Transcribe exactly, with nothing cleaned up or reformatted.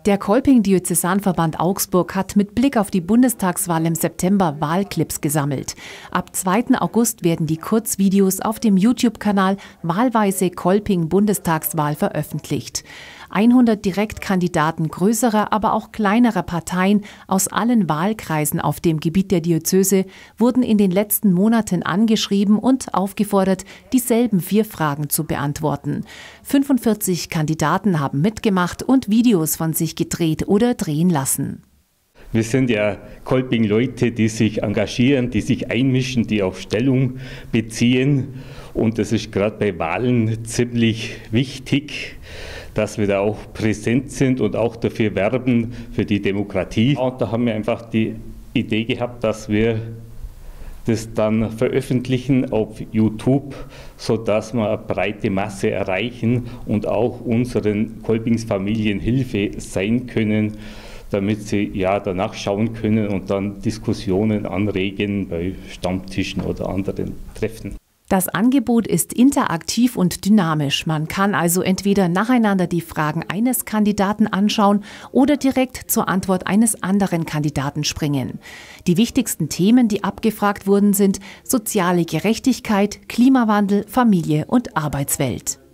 Der Kolping-Diözesanverband Augsburg hat mit Blick auf die Bundestagswahl im September Wahlclips gesammelt. Ab zweiten August werden die Kurzvideos auf dem YouTube-Kanal Wahlweise Kolping Bundestagswahl veröffentlicht. hundert Direktkandidaten größerer, aber auch kleinerer Parteien aus allen Wahlkreisen auf dem Gebiet der Diözese wurden in den letzten Monaten angeschrieben und aufgefordert, dieselben vier Fragen zu beantworten. fünfundvierzig Kandidaten haben mitgemacht und Videos von sich gedreht oder drehen lassen. Wir sind ja Kolping-Leute, die sich engagieren, die sich einmischen, die auch Stellung beziehen. Und das ist gerade bei Wahlen ziemlich wichtig, dass wir da auch präsent sind und auch dafür werben, für die Demokratie. Und da haben wir einfach die Idee gehabt, dass wir das dann veröffentlichen auf YouTube, sodass wir eine breite Masse erreichen und auch unseren Kolpingsfamilien Hilfe sein können, damit sie ja danach schauen können und dann Diskussionen anregen bei Stammtischen oder anderen Treffen. Das Angebot ist interaktiv und dynamisch. Man kann also entweder nacheinander die Fragen eines Kandidaten anschauen oder direkt zur Antwort eines anderen Kandidaten springen. Die wichtigsten Themen, die abgefragt wurden, sind soziale Gerechtigkeit, Klimawandel, Familie und Arbeitswelt.